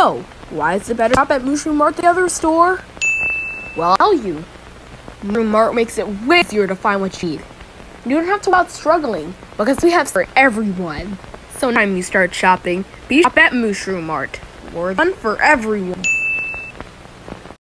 So, why is it better to shop at MooshroomMart than the other store? Well, I'll tell you. MooshroomMart makes it way easier to find what you need. You don't have to go out struggling, because we have for everyone. So next time you start shopping, be shop at MooshroomMart. We're done for everyone.